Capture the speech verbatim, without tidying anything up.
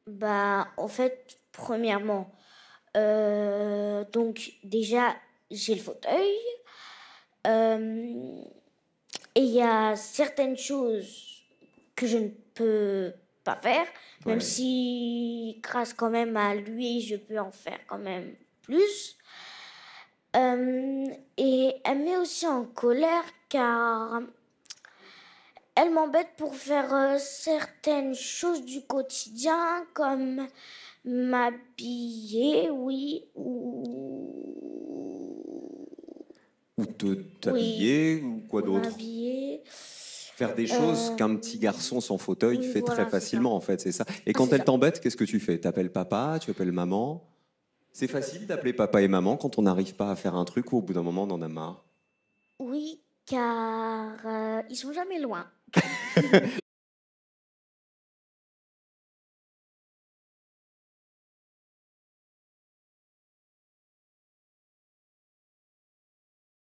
Bah, en fait, premièrement, heu, donc déjà, j'ai le fauteuil, hem et il y a certaines choses que je ne peux pas faire, même Ouais. si grâce quand même à lui, je peux en faire quand même plus. Hem et elle me met aussi en colère car elle m'embête pour faire, heu, certaines choses du quotidien comme m'habiller, oui, ou Ou te oui, t'habiller ou quoi ou d'autre? m'habiller, Faire des choses qu'un petit hem, garçon sans fauteuil oui, fait très voilà, c'est ça. facilement, en fait, c'est ça? Et Ah, quand c'est elle ça. t'embête, qu'est-ce que tu fais? Tu appelles papa? Tu appelles maman? C'est facile d'appeler papa et maman quand on n'arrive pas à faire un truc ou au bout d'un moment on en a marre? Oui, car, heu, ils sont jamais loin.